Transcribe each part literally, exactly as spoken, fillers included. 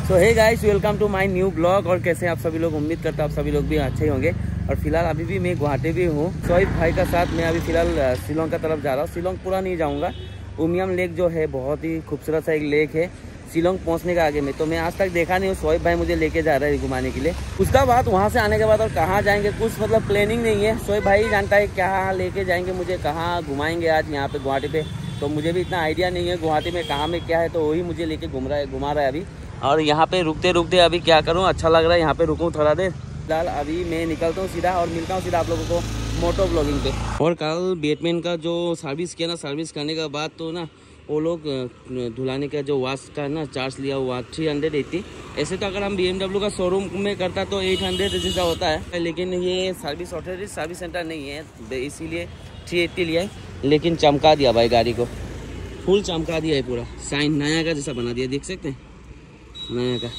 So hey guys, welcome to my new blog. और कैसे हैं आप सभी लोग? उम्मीद करता हूँ आप सभी लोग भी अच्छे ही होंगे। और फिलहाल अभी भी मैं गुवाहाटी भी हूँ सोहिब भाई का साथ। मैं अभी फिलहाल शिलोंग का तरफ जा रहा हूँ। शिलोंग पूरा नहीं जाऊँगा। उमियम लेक जो है बहुत ही खूबसूरत सा एक लेक है शिलोंग पहुँचने का आगे में। तो मैं आज तक देखा नहीं हूँ। सोहिब भाई मुझे लेके जा रहे हैं घुमाने के लिए। उसका बाद वहाँ से आने के बाद और कहाँ जाएंगे कुछ मतलब प्लानिंग नहीं है। सोहिब भाई जानता है क्या लेके जाएंगे मुझे, कहाँ घुमाएंगे आज यहाँ पे गुवाहाटी पे। तो मुझे भी इतना आइडिया नहीं है गुवाहाटी में कहाँ में क्या है। तो वही मुझे लेके घूम रहा है घुमा रहा है अभी। और यहाँ पे रुकते रुकते अभी क्या करूँ, अच्छा लग रहा है यहाँ पे रुकूँ थोड़ा देर। फिलहाल अभी मैं निकलता हूँ सीधा और मिलता हूँ सीधा आप लोगों को मोटो ब्लॉगिंग पे। और कल बैटमैन का जो सर्विस किया ना, सर्विस करने के बाद तो ना वो लोग धुलाने का जो वाश का ना चार्ज लिया हुआ थ्री हंड्रेड एट्टी। ऐसे तो अगर हम बी एम डब्ल्यू का शोरूम में करता तो एट हंड्रेड जैसा होता है, लेकिन ये सर्विस ऑथोरिटी सर्विस सेंटर नहीं है इसीलिए थ्री एट्टी लिया है। लेकिन चमका दिया भाई गाड़ी को, फुल चमका दिया है, पूरा साइन नया का जैसा बना दिया, देख सकते हैं नया का।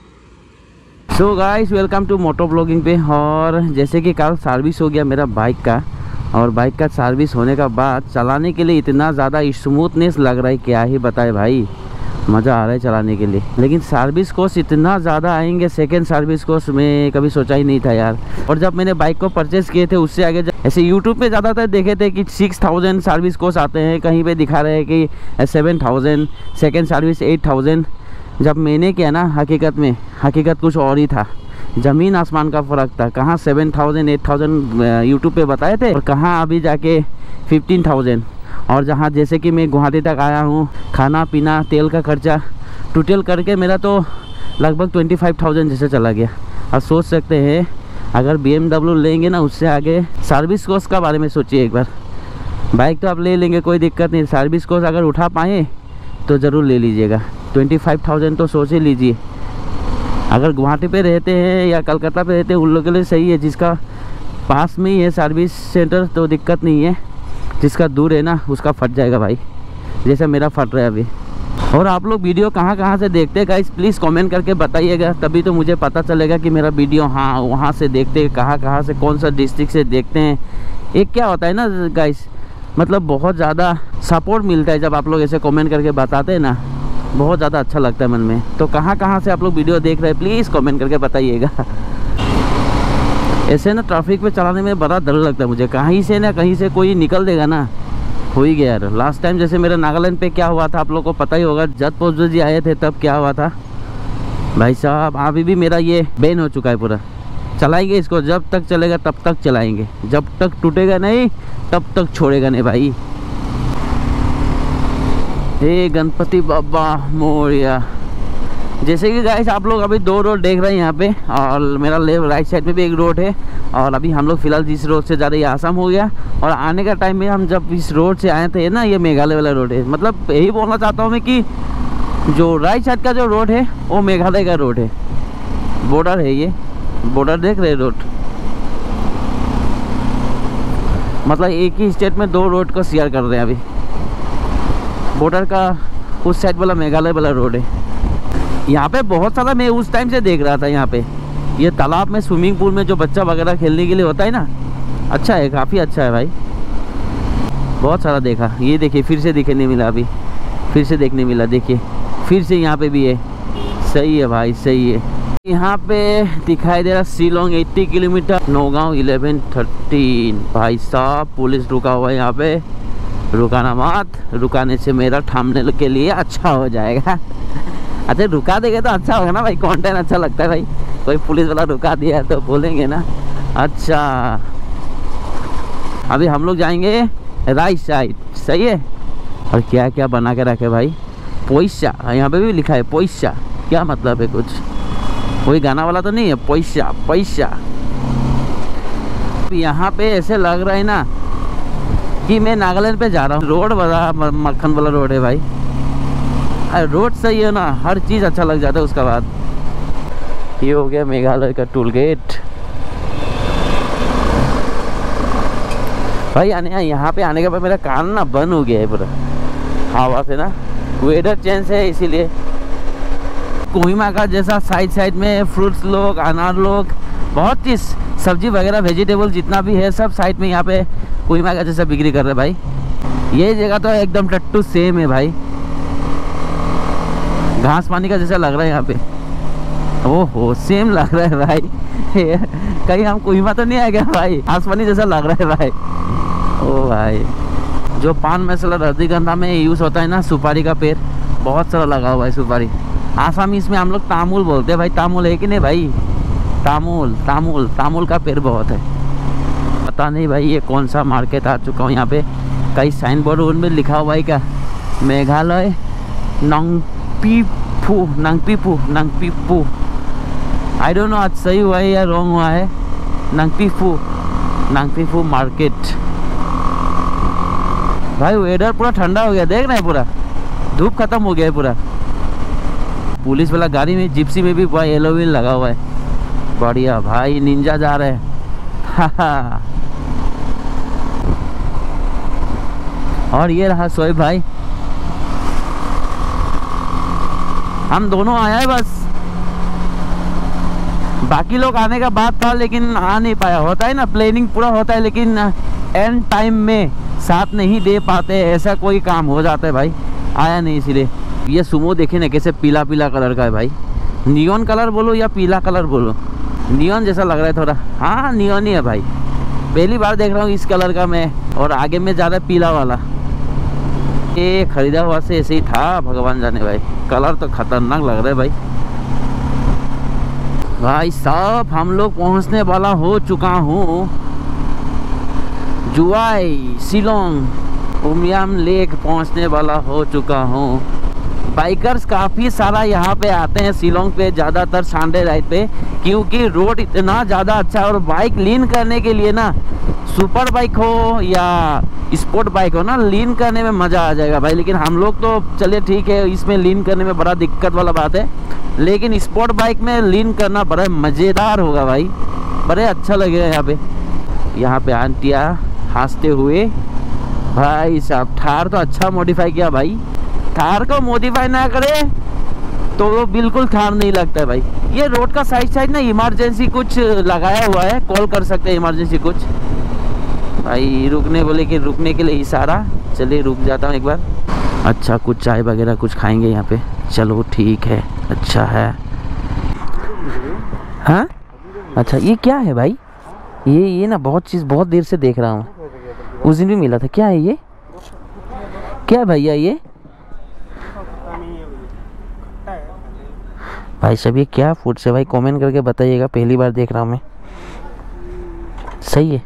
So guys, welcome to moto blogging पे। और जैसे कि कल सर्विस हो गया मेरा बाइक का, और बाइक का सर्विस होने का बाद चलाने के लिए इतना ज़्यादा स्मूथनेस लग रहा है, क्या ही बताए भाई, मज़ा आ रहा है चलाने के लिए। लेकिन सर्विस कॉस्ट इतना ज़्यादा आएंगे, सेकंड सर्विस कॉस्ट में कभी सोचा ही नहीं था यार। और जब मैंने बाइक को परचेज़ किए थे उससे आगे ऐसे यूट्यूब पे ज़्यादातर देखे थे कि सिक्स थाउजेंड सर्विस कॉस्ट आते हैं, कहीं पे दिखा रहे हैं कि seven thousand, second service eight thousand. जब मैंने किया ना, हकीकत में हकीकत कुछ और ही था, ज़मीन आसमान का फ़र्क था। कहाँ seven thousand eight thousand YouTube पे बताए थे और कहाँ अभी जाके फिफ्टीन थाउजेंड। और जहाँ जैसे कि मैं गुवाहाटी तक आया हूँ, खाना पीना तेल का खर्चा टोटल करके मेरा तो लगभग ट्वेंटी फाइव थाउजेंड जैसे चला गया। अब सोच सकते हैं अगर बी एम डब्ल्यू लेंगे ना, उससे आगे सर्विस कॉस्ट का बारे में सोचिए एक बार। बाइक तो आप ले लेंगे कोई दिक्कत नहीं, सर्विस कॉस्ट अगर उठा पाएँ तो ज़रूर ले लीजिएगा। ट्वेंटी फाइव थाउजेंड तो सोच ही लीजिए। अगर गुवाहाटी पे रहते हैं या कलकत्ता पे रहते हैं उन लोगों के लिए सही है, जिसका पास में ही है सर्विस सेंटर तो दिक्कत नहीं है, जिसका दूर है ना उसका फट जाएगा भाई, जैसे मेरा फट रहा है अभी। और आप लोग वीडियो कहाँ कहाँ से देखते हैं गाइस, प्लीज़ कमेंट करके बताइएगा, तभी तो मुझे पता चलेगा कि मेरा वीडियो हाँ वहाँ से देखते हैं, कहाँ कहाँ से कौन सा डिस्ट्रिक्ट से देखते हैं। एक क्या होता है ना गाइस, मतलब बहुत ज़्यादा सपोर्ट मिलता है जब आप लोग ऐसे कमेंट करके बताते हैं ना, बहुत ज़्यादा अच्छा लगता है मन में। तो कहाँ कहाँ से आप लोग वीडियो देख रहे हैं प्लीज़ कमेंट करके बताइएगा। ऐसे ना ट्रैफिक पे चलाने में बड़ा डर लगता है मुझे, कहीं से ना कहीं से कोई निकल देगा ना, हो ही गया यार। लास्ट टाइम जैसे मेरे नागालैंड पे क्या हुआ था आप लोग को पता ही होगा, जब पोस्ट जी आए थे तब क्या हुआ था भाई साहब। अभी भी मेरा ये बैन हो चुका है पूरा। चलाएंगे इसको, जब तक चलेगा तब तक चलाएंगे, जब तक टूटेगा नहीं तब तक छोड़ेगा नहीं भाई। हे गणपति बाबा मोरिया। जैसे कि गाइस आप लोग अभी दो रोड देख रहे हैं यहाँ पे, और मेरा लेफ्ट राइट साइड में भी एक रोड है। और अभी हम लोग फिलहाल जिस रोड से जा रहे हैं आसाम हो गया, और आने का टाइम में हम जब इस रोड से आए थे ना, ये मेघालय वाला रोड है। मतलब यही बोलना चाहता हूँ मैं कि जो राइट साइड का जो रोड है वो मेघालय का रोड है, बॉर्डर है ये, बॉर्डर देख रहे रोड। मतलब एक ही स्टेट में दो रोड को शेयर कर रहे हैं अभी। बॉर्डर का उस साइड वाला मेघालय वाला रोड है। यहाँ पे बहुत सारा मैं उस टाइम से देख रहा था, यहाँ पे ये तालाब में स्विमिंग पूल में जो बच्चा वगैरह खेलने के लिए होता है ना, अच्छा है, काफ़ी अच्छा है भाई। बहुत सारा देखा, ये देखिए फिर से दिखने मिला, अभी फिर से देखने मिला, देखिए फिर से यहाँ पे भी है। सही है भाई, सही है। यहाँ पे दिखाई दे रहा शिलोंग अस्सी किलोमीटर, नौगांव इलेवन थर्टीन। भाई साहब पुलिस रुका हुआ है यहाँ पे, रुकाना मत, रुकाने से मेरा थांबनेल के लिए अच्छा हो जाएगा। अच्छा रुका देंगे तो अच्छा होगा ना भाई, कंटेंट अच्छा लगता है भाई। कोई पुलिस वाला रुका दिया तो बोलेंगे ना। अच्छा अभी हम लोग जाएंगे राइट साइड, सही है। और क्या क्या बना के रखे भाई, पैसा, यहाँ पे भी लिखा है पैसा, क्या मतलब है कुछ, कोई गाना वाला तो नहीं है, पैसा पैसा। यहाँ पे ऐसे लग रहा है ना कि मैं नागालैंड पे जा रहा हूँ। रोड बड़ा मक्खन वाला रोड है भाई, रोड सही है ना, हर चीज़ अच्छा लग जाता है। उसका बाद ये हो गया मेघालय का टोल गेट भाई। आने यहाँ पे आने के बाद मेरा कान ना बंद हो गया है पूरा हवा से ना, वेदर चेंज है इसीलिए। कोहिमा का जैसा साइड साइड में फ्रूट्स लोग, अनार लोग, बहुत चीज़ सब्जी वगैरह वेजिटेबल जितना भी है सब साइड में यहाँ पे कोहिमा का जैसा बिक्री कर रहे हैं भाई। ये जगह तो एकदम टट्टू सेम है भाई, घास पानी का जैसा लग रहा है यहाँ पे। ओहो सेम लग रहा है भाई। कहीं हम कोहिमा तो नहीं आ गया भाई, आसमानी जैसा लग रहा है भाई। ओ भाई, जो पान मसाला रजनीगंधा में यूज होता है ना, सुपारी का पेड़ बहुत सारा लगा हुआ है सुपारी। आसामीज में हम लोग तामुल बोलते हैं भाई। तामुल है कि नहीं भाई? तामुल तामुल तामुल का पेड़ बहुत है। पता नहीं भाई ये कौन सा मार्केट आ चुका हूँ। यहाँ पे कई साइन बोर्ड उनमें लिखा हुआ है क्या, मेघालय नंगपीपू नंगपीपू नंगपीपू। आई डोंट नो आज सही हुआ है या रॉन्ग हुआ है। नंगपीपू नंगपीपू मार्केट। भाई वेदर पूरा ठंडा हो गया, देख रहे हैं पूरा धूप खत्म हो गया है पूरा। पुलिस वाला गाड़ी में, जिप्सी में भी पूरा येलो व्हील लगा हुआ है। बढ़िया भाई, निंजा जा रहे हैं। और ये रहा सोएब भाई, हम दोनों आया है बस। बाकी लोग आने का बात था लेकिन आ नहीं पाया। होता है ना, प्लानिंग पूरा होता है लेकिन एंड टाइम में साथ नहीं दे पाते, ऐसा कोई काम हो जाता है भाई। आया नहीं इसलिए। ये सुमो देखे ना कैसे पीला पीला कलर का है भाई। नियॉन कलर बोलो या पीला कलर बोलो, नियॉन जैसा लग रहा है थोड़ा। हाँ नियॉन ही है भाई, पहली बार देख रहा हूँ इस कलर का मैं। और आगे में ज़्यादा पीला वाला। ये खरीदा हुआ से ऐसे ही था, भगवान जाने भाई। कलर तो खतरनाक लग रहा है भाई। भाई साहब हम लोग पहुँचने वाला हो चुका हूँ जुआई शिलोंग। उमियम लेक पहुँचने वाला हो चुका हूँ। बाइकर्स काफ़ी सारा यहाँ पे आते हैं शिलोंग पे, ज़्यादातर सांडे राइड पे, क्योंकि रोड इतना ज़्यादा अच्छा है। और बाइक लीन करने के लिए ना, सुपर बाइक हो या स्पोर्ट बाइक हो ना, लीन करने में मज़ा आ जाएगा भाई। लेकिन हम लोग तो चलिए ठीक है, इसमें लीन करने में बड़ा दिक्कत वाला बात है, लेकिन स्पोर्ट बाइक में लीन करना बड़ा मज़ेदार होगा भाई, बड़े अच्छा लगेगा। यहाँ पे यहाँ पे आंटियाँ हंसते हुए। भाई साहब थार तो अच्छा मॉडिफाई किया भाई। थार को मॉडिफाई ना करे तो वो बिल्कुल थार नहीं लगता है भाई। ये रोड का साइड साइड ना इमरजेंसी कुछ लगाया हुआ है, कॉल कर सकते हैं इमरजेंसी कुछ। भाई रुकने बोले कि रुकने के लिए इशारा। चलिए रुक जाता हूँ एक बार। अच्छा कुछ चाय वगैरह कुछ खाएंगे यहाँ पे। चलो ठीक है, अच्छा है। हाँ अच्छा ये क्या है भाई? ये ये ना बहुत चीज़ बहुत देर से देख रहा हूँ, उस दिन भी मिला था। क्या है ये? क्या है भैया ये? भाई सब ये क्या फूड से भाई, कमेंट करके बताइएगा, पहली बार देख रहा हूँ मैं। सही है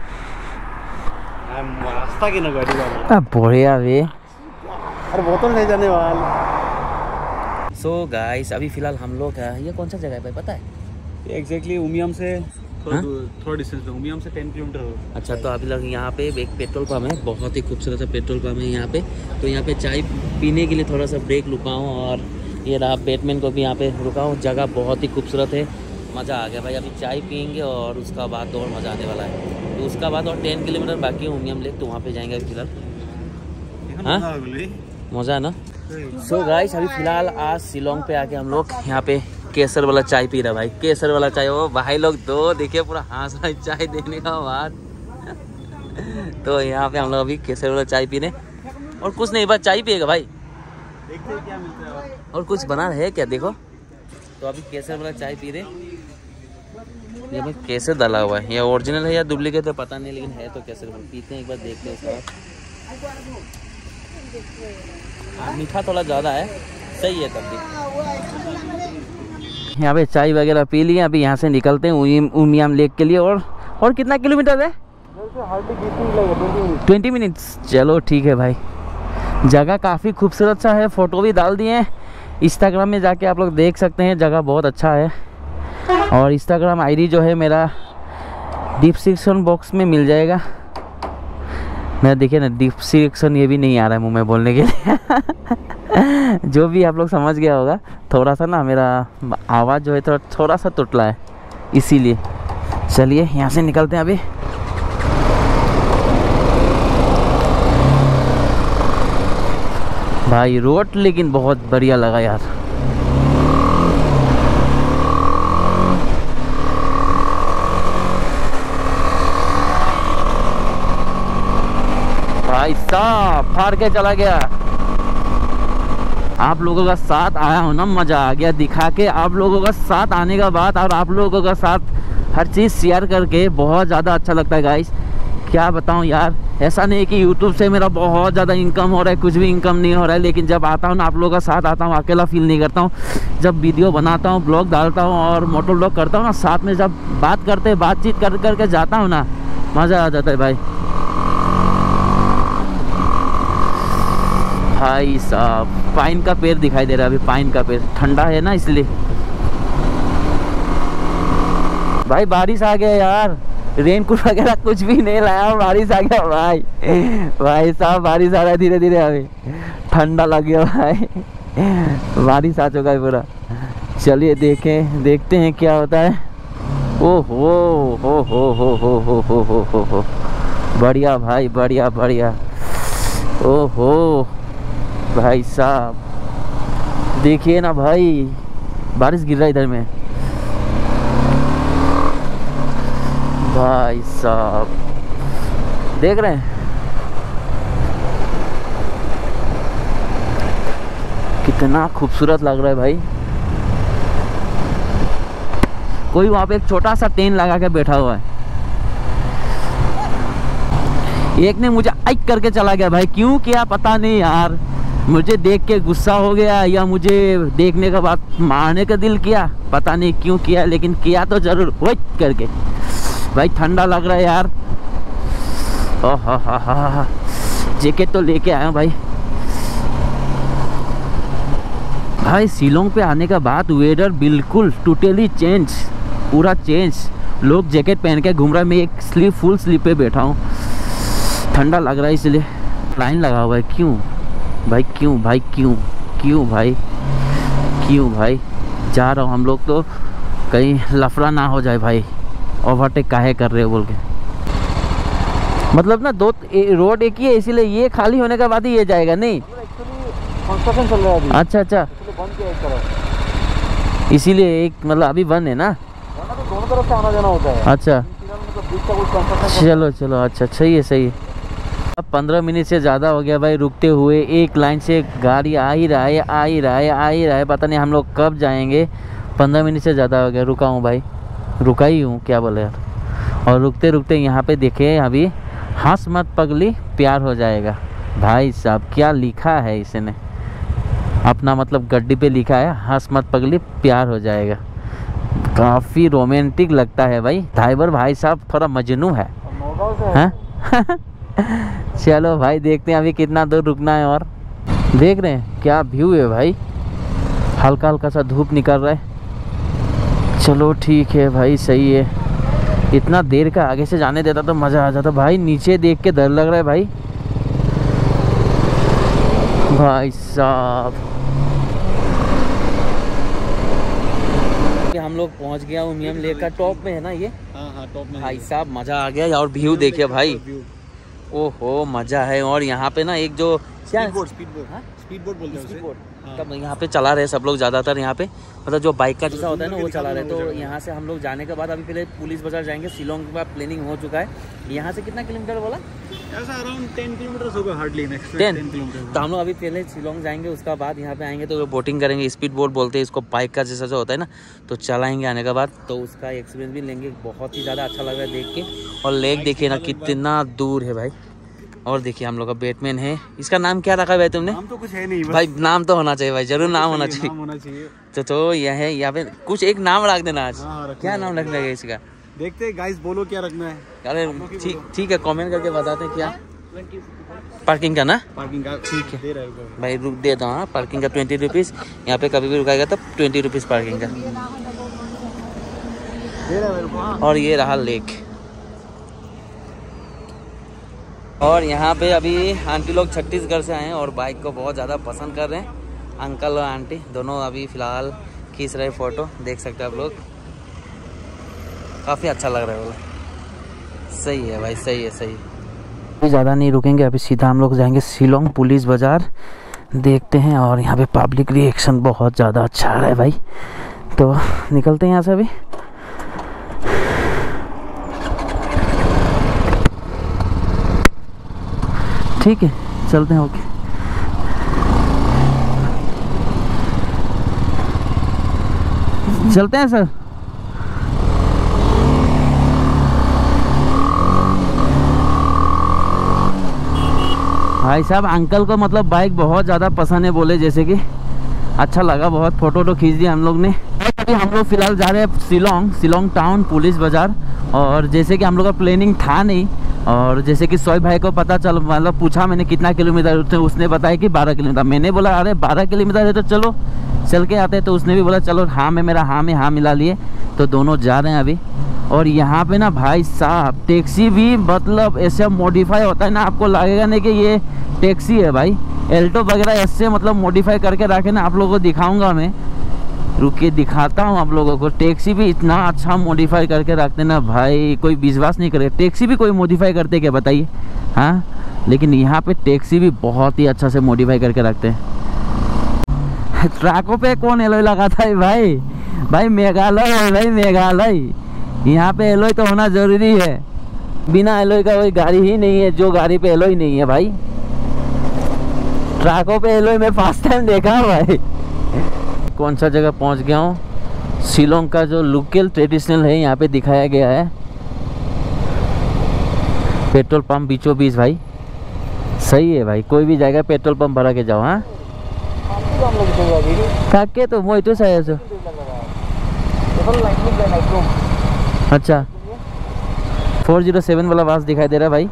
बढ़िया वे। अरे बोतल ले जाने वाला। सो so गाइस अभी फिलहाल हम लोग है, ये कौन सा जगह है भाई पता है? ये एग्जैक्टली उमियम से थोड़ा थोड़ा डिस्टेंस पे, उमियम से टेन किलोमीटर हो। अच्छा तो अभी लोग यहाँ पे एक पेट्रोल पंप है, बहुत ही खूबसूरत सा पेट्रोल पंप है यहाँ पे। तो यहाँ पे चाय पीने के लिए थोड़ा सा ब्रेक रुका हूँ। और ये रहा बैटमैन को भी यहाँ पे रुका हूँ। जगह बहुत ही खूबसूरत है, मज़ा आ गया भाई। अभी चाय पियेंगे और उसका बाद और मज़ा आने वाला है। तो उसका बाद और टेन किलोमीटर बाकी है उमियम लेक, तो वहाँ पे जाएंगे अभी फिलहाल। हाँ मज़ा है ना। सो so गाइस अभी फिलहाल आज शिलोंग पे आके हम लोग यहाँ पे केसर वाला चाय पी रहा भाई। केसर वाला चाय, वो भाई लोग दो देखिए पूरा हंस रहा है चाय देने का बाद। तो यहाँ पे हम लोग अभी केसर वाला चाय पीने, और कुछ नहीं बस चाय पिएगा भाई। देखते हैं क्या मिलता है और कुछ बना है क्या देखो। तो अभी केसर वाला चाय पी रहे। ये में केसर डाला हुआ है, ये ओरिजिनल है या डुप्लीकेट है पता नहीं, लेकिन है तो केसर पीते हैं एक बार, देखते हैं उसका। मीठा थोड़ा ज़्यादा है, सही है तब भी। यहाँ पे चाय वगैरह पी लिए, अभी यहाँ से निकलते हैं उमियम लेक के लिए। और और कितना किलोमीटर है? Twenty minutes. चलो ठीक है भाई। जगह काफ़ी खूबसूरत सा है, फ़ोटो भी डाल दिए हैं इंस्टाग्राम में, जाके आप लोग देख सकते हैं। जगह बहुत अच्छा है। और इंस्टाग्राम आईडी जो है मेरा डिस्क्रिप्शन बॉक्स में मिल जाएगा। मैं देखिए ना डिस्क्रिप्शन ये भी नहीं आ रहा है मुँह में बोलने के लिए। जो भी आप लोग समझ गया होगा। थोड़ा सा ना मेरा आवाज़ जो है थोड़ा थोड़ा सा टुटला है, इसीलिए। चलिए यहाँ से निकलते हैं अभी। भाई रोड लेकिन बहुत बढ़िया लगा यार। भाई साहब फाड़ के चला गया। आप लोगों का साथ आया हो ना, मज़ा आ गया दिखा के। आप लोगों का साथ आने का बाद और आप लोगों का साथ हर चीज़ शेयर करके बहुत ज़्यादा अच्छा लगता है गाइस। क्या बताऊं यार, ऐसा नहीं है कि यूट्यूब से मेरा बहुत ज़्यादा इनकम हो रहा है, कुछ भी इनकम नहीं हो रहा है, लेकिन जब आता हूँ ना आप लोगों का साथ आता हूँ, अकेला फील नहीं करता हूँ। जब वीडियो बनाता हूँ, ब्लॉग डालता हूँ और मोटो ब्लॉग करता हूँ ना, साथ में जब बात करते बातचीत कर करके जाता हूँ ना, मज़ा आ जाता है भाई। भाई साहब पाइन का पेड़ दिखाई दे रहा है अभी, पाइन का पेड़, ठंडा है ना इसलिए। भाई बारिश आ गया यार, रेनकोट वगैरह कुछ भी नहीं लाया, बारिश आ गया भाई। भाई साहब बारिश आ रहा है धीरे धीरे, अभी ठंडा लग गया भाई, बारिश आ चुका है पूरा। चलिए देखें देखते हैं क्या होता है। ओहो हो हो हो हो हो हो हो हो हो बढ़िया भाई, बढ़िया बढ़िया। ओहो भाई साहब देखिए ना भाई, बारिश गिर रहा है इधर में भाई साहब, देख रहे हैं कितना खूबसूरत लग रहा है भाई। कोई वहां पे एक छोटा सा टेंट लगा के बैठा हुआ है। एक ने मुझे आइक करके चला गया भाई, क्यों किया पता नहीं यार, मुझे देख के गुस्सा हो गया या मुझे देखने के बाद मारने का दिल किया, पता नहीं क्यों किया, लेकिन किया तो जरूर वही करके। भाई ठंडा लग रहा है यार। ओह हा हा हा हा, जैकेट तो लेके आया हूँ भाई। भाई शिलोंग पे आने के बाद वेदर बिल्कुल टोटली चेंज, पूरा चेंज। लोग जैकेट पहन के घूम रहा है, मैं एक स्लीव फुल स्लीव पे बैठा हूँ, ठंडा लग रहा है इसलिए। लाइन लगा हुआ है, क्यों भाई, क्यों भाई, क्यों क्यों भाई, क्यों भाई। जा रहा हूँ हम लोग तो, कहीं लफड़ा ना हो जाए भाई, ओवरटेक काहे कर रहे हो बोल के। मतलब ना दो रोड एक ही है, इसीलिए ये खाली होने के बाद ही ये जाएगा। नहीं कंस्ट्रक्शन चल रहा है अभी। अच्छा अच्छा, बंद किया एक तरफ, इसीलिए एक मतलब अभी बंद है ना, तो दोनों तरफ से आना जाना होता है। अच्छा मतलब बीच का कुछ कंस्ट्रक्शन। चलो चलो, अच्छा सही है सही है। अब पंद्रह मिनट से ज़्यादा हो गया भाई रुकते हुए, एक लाइन से गाड़ी आ ही रहा है आ ही रहा है आ ही रहा है, पता नहीं हम लोग कब जाएंगे। पंद्रह मिनट से ज़्यादा हो गया रुका हूँ भाई, रुका ही हूँ क्या बोले यार। और रुकते रुकते यहाँ पे देखे अभी, हंस मत पगली प्यार हो जाएगा। भाई साहब क्या लिखा है इसने, अपना मतलब गड्डी पे लिखा है हंस मत पगली प्यार हो जाएगा। काफ़ी रोमांटिक लगता है भाई। ड्राइवर भाई साहब थोड़ा मजनू है, है? चलो भाई देखते हैं अभी कितना दूर रुकना है। और देख रहे हैं क्या व्यू है भाई, हल्का हल्का सा धूप निकल रहा है। चलो ठीक है भाई सही है, इतना देर का आगे से जाने देता तो मज़ा आ जाता भाई। नीचे देख के डर लग रहा है भाई। भाई साहब हम लोग पहुंच गया उमियम लेक का टॉप में है ना ये। हाँ हाँ टॉप में। भाई साहब मज़ा आ गया। और व्यू देखिए भाई, ओहो मज़ा है। और यहाँ पे ना एक जो क्या speed boat, speed boat, speed boat बोलते हैं उसे। हाँ। तब यहाँ पे चला रहे सब लोग ज़्यादातर, यहाँ पे मतलब जो बाइक का जैसा होता है ना वो चला रहे। तो यहाँ से हम लोग जाने के बाद अभी पहले पुलिस बाजार जाएंगे। शिलोंग के बाद प्लानिंग हो चुका है। यहाँ से कितना किलोमीटर बोला? ऐसा अराउंड टेन किलोमीटर होगा हार्डली, नेक्स्ट टेन किलोमीटर। तो हम लोग अभी पहले शिलोंग जाएंगे, उसका बाद यहाँ पे आएंगे तो बोटिंग करेंगे। स्पीड बोट बोलते हैं इसको, बाइक का जैसा जो होता है ना, तो चलाएंगे आने के बाद, तो उसका एक्सपीरियंस भी लेंगे। बहुत ही ज़्यादा अच्छा लग रहा है देख के। और लेक देखिए ना कितना दूर है भाई। और देखिए हम लोग का बैटमैन है, इसका नाम क्या रखा है भाई तुमने? नाम तो कुछ है नहीं भाई, नाम तो होना चाहिए भाई, जरूर नाम होना चाहिए। नाम होना चाहिए। तो तो यह है, यहाँ पे कुछ एक नाम रख देना आज। हाँ, क्या नाम रखना है इसका? देखते हैं गाइस, बोलो क्या रखना है। अरे ठीक ठीक है, कमेंट करके बताते हैं क्या। पार्किंग का ना, पार्किंग का ठीक है दे रहा है भाई, रुक दे दो। हाँ पार्किंग का ट्वेंटी रुपीज़, यहाँ पे कभी भी रुकाएगा तब ट्वेंटी रुपीज़ पार्किंग का। दे रहा है मेरे को। और ये रहा लेक। और यहाँ पे अभी आंटी लोग छत्तीसगढ़ से आए हैं और बाइक को बहुत ज़्यादा पसंद कर रहे हैं। अंकल और आंटी दोनों अभी फ़िलहाल खींच रहे फ़ोटो, देख सकते हैं आप लोग। काफ़ी अच्छा लग रहा है बोला। सही है भाई, सही है सही है। ज़्यादा नहीं रुकेंगे, अभी सीधा हम लोग जाएंगे शिलोंग पुलिस बाज़ार, देखते हैं। और यहाँ पे पब्लिक रिएक्शन बहुत ज़्यादा अच्छा आ रहा है भाई, तो निकलते हैं यहाँ से अभी। ठीक है चलते हैं, ओके। चलते हैं सर। भाई साहब अंकल को मतलब बाइक बहुत ज़्यादा पसंद है, बोले जैसे कि अच्छा लगा बहुत, फोटो तो खींच दिया हम लोग ने। अभी हम लोग फिलहाल जा रहे हैं शिलोंग, शिलोंग टाउन पुलिस बाज़ार। और जैसे कि हम लोग का प्लानिंग था नहीं, और जैसे कि सोई भाई को पता चल, मतलब पूछा मैंने कितना किलोमीटर, उसने बताया कि बारह किलोमीटर। मैंने बोला अरे बारह किलोमीटर है तो चलो चल के आते हैं, तो उसने भी बोला चलो हाँ में मेरा हाँ में हाँ मिला लिए, तो दोनों जा रहे हैं अभी। और यहाँ पे ना भाई साहब टैक्सी भी मतलब ऐसे मॉडिफाई होता है ना, आपको लगेगा नहीं कि ये टैक्सी है भाई। एल्टो वगैरह ऐसे मतलब मॉडिफाई करके रखे ना, आप लोगों को दिखाऊंगा मैं, रुके दिखाता हूँ आप लोगों को। टैक्सी भी इतना अच्छा मॉडिफाई करके रखते ना भाई, कोई विश्वास नहीं करे। टैक्सी भी कोई मॉडिफाई करते क्या बताइए, हाँ, लेकिन यहाँ पे टैक्सी भी बहुत ही अच्छा से मॉडिफाई करके रखते हैं। ट्रकों पे कौन एलोई लगाता है भाई? भाई मेघालय है भाई, मेघालय, यहाँ पे एलोई तो होना जरूरी है। बिना एलोई का कोई गाड़ी ही नहीं है, जो गाड़ी पे एलोई नहीं है भाई। ट्रकों पे एलोई मैं फर्स्ट टाइम देखा भाई। कौन सा जगह पहुंच गया हूँ? शिलोंग का जो लोकल ट्रेडिशनल है यहाँ पे दिखाया गया है। पेट्रोल पंप बीचों बीच भाई, सही है भाई, कोई भी जाएगा पेट्रोल पंप भरा के जाओ। हाँ काके तो मैं तो सही है। अच्छा फोर जीरो सेवन वाला बस दिखाई दे रहा है भाई।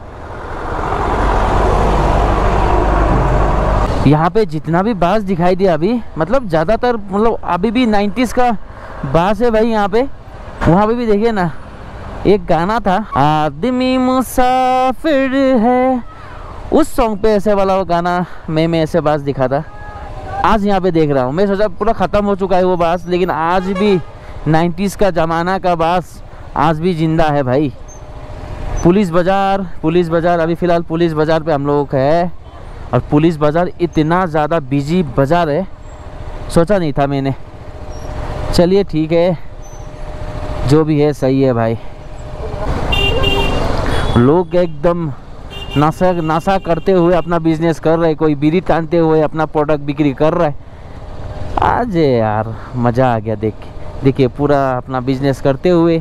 यहाँ पे जितना भी बास दिखाई दिया अभी, मतलब ज़्यादातर मतलब अभी भी नाइन्टीज़ का बास है भाई यहाँ पे। वहाँ पे भी देखिए ना, एक गाना था आदमी मुसाफिर है, उस सॉन्ग पे ऐसे वाला वो गाना मैं मैं ऐसे बास दिखा था। आज यहाँ पे देख रहा हूँ, मैं सोचा पूरा ख़त्म हो चुका है वो बास, लेकिन आज भी नाइन्टीज़ का ज़माना का बास आज भी जिंदा है भाई। पुलिस बाज़ार, पुलिस बाज़ार अभी फ़िलहाल पुलिस बाज़ार पे हम लोगों का है। और पुलिस बाज़ार इतना ज़्यादा बिजी बाज़ार है, सोचा नहीं था मैंने। चलिए ठीक है, जो भी है सही है भाई। लोग एकदम नशा नशा करते हुए अपना बिजनेस कर रहे हैं, कोई बीड़ी टानते हुए अपना प्रोडक्ट बिक्री कर रहा है। आज यार मज़ा आ गया देख के। देखिए पूरा अपना बिजनेस करते हुए।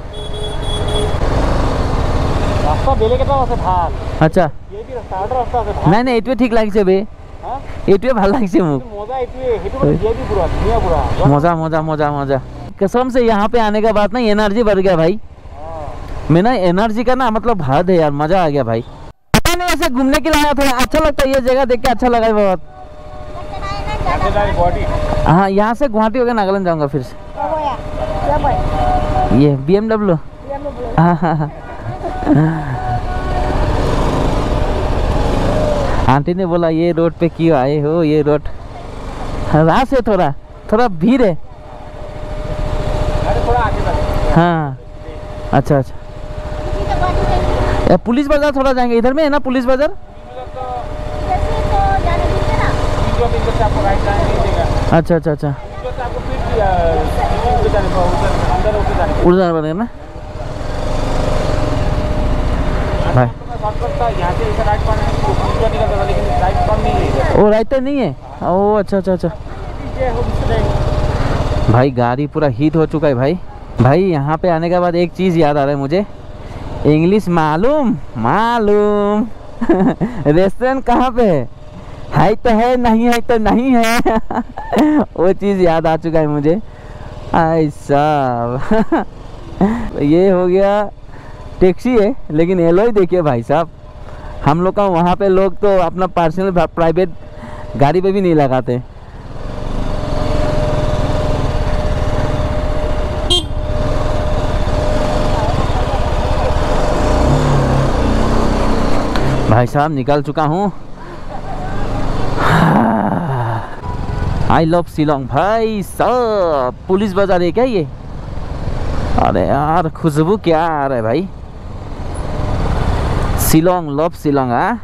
रास्ता बेले के पास ভাল। अच्छा ये भी रास्ता रास्ता আছে ভাল। नहीं नहीं एटुए ठीक लागছে बे। हां एटुए ভাল লাগছে মুখ। मजा एटुए हेतु पर ये भी पूरा दुनिया पूरा मजा मजा मजा मजा। कसम से यहाँ पे आने के बाद ना एनर्जी बढ़ गया भाई। मैं ना एनर्जी का ना मतलब हद है यार, मजा आ गया भाई। मैंने ऐसे घूमने के लिए आया था, अच्छा लगता है ये जगह देख के, अच्छा लगा है बहुत। हाँ यहाँ से गुवाहाटी होकर नागालैंड जाऊंगा फिर से। ये बी एम डब्ल्यू। हाँ हाँ हाँ। आंटी ने बोला ये रोड पे क्यों आए हो, ये रोड राह से थोड़ा थोड़ा भीड़ है। हाँ अच्छा अच्छा, पुलिस बाजार थोड़ा जाएंगे, इधर में है ना पुलिस बाजार। अच्छा अच्छा अच्छा उधर बने ना भाई। ओ राइट नहीं है, ओ अच्छा अच्छा अच्छा भाई। गाड़ी पूरा हीट हो चुका है भाई। भाई यहाँ पे आने के बाद एक चीज़ याद आ रहा है मुझे, इंग्लिश मालूम मालूम। रेस्टोरेंट कहाँ पे है, है तो है, नहीं है तो नहीं है। वो चीज़ याद आ चुका है मुझे। आई साहब ये हो गया टैक्सी है, लेकिन एलोई देखिए भाई साहब। हम लोग का वहाँ पे लोग तो अपना पर्सनल प्राइवेट गाड़ी पे भी नहीं लगाते। भाई साहब निकल चुका हूँ। आई लव शिलोंग भाई साहब। पुलिस बाजार है क्या ये? अरे यार खुशबू क्या आ रहा है भाई। शिलोंग लव शिलोंग। हाँ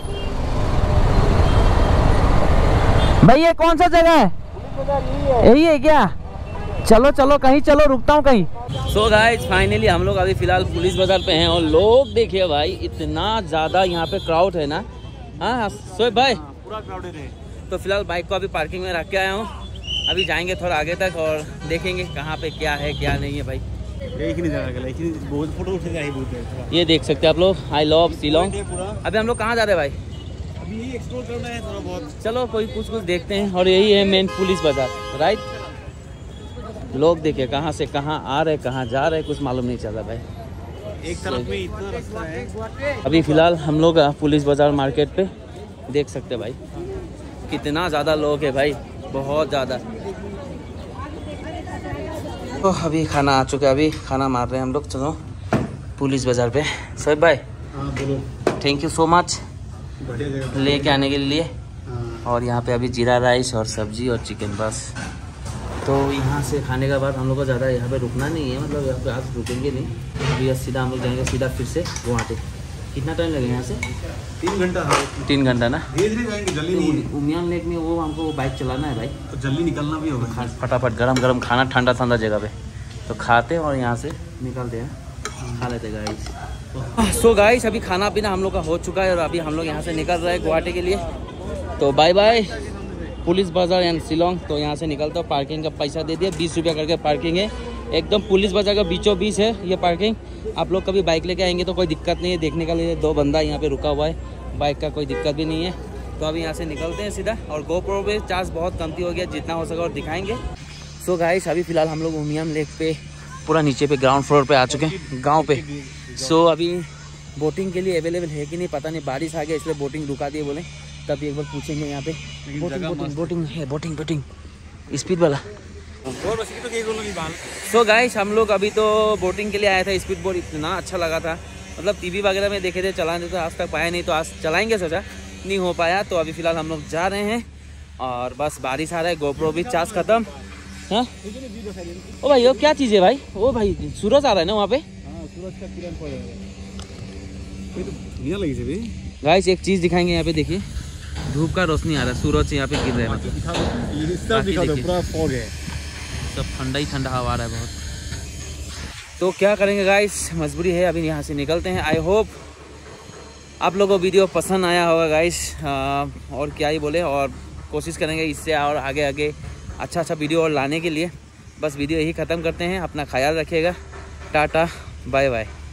भाई ये कौन सा जगह है? यही है क्या? चलो चलो कहीं चलो, रुकता हूँ कहीं। सो गाइस फाइनली हम लोग अभी फिलहाल पुलिस बाजार पे हैं और लोग देखिए भाई इतना ज़्यादा यहाँ पे क्राउड है ना। हाँ सोएब भाई पूरा क्राउडेड है। तो फिलहाल बाइक को अभी पार्किंग में रख के आया हूँ अभी जाएंगे थोड़ा आगे तक और देखेंगे कहाँ पे क्या है क्या नहीं है भाई। एक ही नहीं जाना, एक ही बहुत फोटो उठेगा ही बहुत है। ये देख सकते हैं आप लोग, आई लव शिलोंग। अभी हम लोग कहाँ जा रहे हैं भाई? अभी यही एक्सप्लोर करना है थोड़ा बहुत। चलो कोई कुछ कुछ देखते हैं। और यही है मेन पुलिस बाजार, राइट। लोग देखिए कहाँ से कहाँ आ रहे कहाँ जा रहे कुछ मालूम नहीं चल रहा भाई। एक तरफ में इतना रास्ता है। अभी फिलहाल हम लोग पुलिस बाजार मार्केट पे देख सकते हैं भाई कितना ज़्यादा लोग है भाई, बहुत ज़्यादा। तो अभी खाना आ चुका है, अभी खाना मार रहे हैं हम लोग। चलो पुलिस बाजार पे। सोहेब भाई हाँ बोलो। थैंक यू सो मच बढ़िया जगह लेके आने के लिए। हाँ। और यहाँ पे अभी जीरा राइस और सब्जी और चिकन बस। तो यहाँ से खाने के बाद हम लोग को ज़्यादा यहाँ पे रुकना नहीं है, मतलब यहाँ पे आज रुकेंगे नहीं। अभी सीधा हम लोग जाएंगे सीधा फिर से गुवाहाटी। कितना टाइम लगेगा यहाँ से? तीन घंटा तीन घंटा ना? धीरे धीरे जाएंगे, जल्दी नहीं। उमियम लेक में वो हमको बाइक चलाना है भाई, तो जल्दी निकलना भी होगा। फटाफट गरम गरम खाना ठंडा ठंडा जगह पे तो खाते हैं और यहाँ से निकलते हैं, खा लेते गाइस। सो गाइस अभी खाना पीना हम लोग का हो चुका है और अभी हम लोग यहाँ से निकल रहे हैं गुवाहाटी के लिए। तो bye bye police Bazar and Shillong. तो यहाँ से निकलता हूँ। पार्किंग का पैसा दे दिया, बीस रुपया करके पार्किंग है। एकदम पुलिस बाजार का बीचों बीच है ये पार्किंग। आप लोग कभी बाइक लेके आएंगे तो कोई दिक्कत नहीं है, देखने के लिए दो बंदा यहाँ पे रुका हुआ है, बाइक का कोई दिक्कत भी नहीं है। तो अभी यहाँ से निकलते हैं सीधा। और गोप्रो पे चार्ज बहुत कमती हो गया, जितना हो सका और दिखाएंगे। सो so गाइस अभी फ़िलहाल हम लोग उमियम लेक पे पूरा नीचे पे ग्राउंड फ्लोर पे आ चुके हैं गांव पे। सो so, अभी बोटिंग के लिए अवेलेबल है कि नहीं पता नहीं, बारिश आ गया इसलिए बोटिंग रुका दिए बोले। तभी एक बार पूछेंगे यहाँ पे। बोटिंग बोटिंग बोटिंग है, बोटिंग बोटिंग स्पीड वाला। सो गाइस हम लोग अभी तो बोटिंग के लिए आया था। स्पीड बोट इतना अच्छा लगा था, मतलब टीवी वगैरह में देखे थे, चलाने तो आज तक पाया नहीं, तो आज चलाएंगे सोचा, नहीं हो पाया। तो अभी फ़िलहाल हम लोग जा रहे हैं और बस बारिश आ रहा है, गोप्रो भी चार्ज खत्म। हाँ ओ भाई वो क्या चीज़ है भाई? ओ भाई सूरज आ रहा है ना वहाँ पे। सूरज का किरण पड़ रहा है। गाइस एक चीज़ दिखाएंगे यहाँ पे, देखिए धूप का रोशनी आ रहा है, सूरज यहाँ पे गिर रहा है, पूरा फॉग है, सब ठंडा ही ठंडा हवा आ रहा है बहुत। तो क्या करेंगे गाइस, मजबूरी है, अभी यहाँ से निकलते हैं। आई होप आप लोगों को वीडियो पसंद आया होगा गाइस, और क्या ही बोले, और कोशिश करेंगे इससे और आगे आगे अच्छा अच्छा वीडियो और लाने के लिए। बस वीडियो यही ख़त्म करते हैं, अपना ख्याल रखिएगा, टाटा बाय बाय।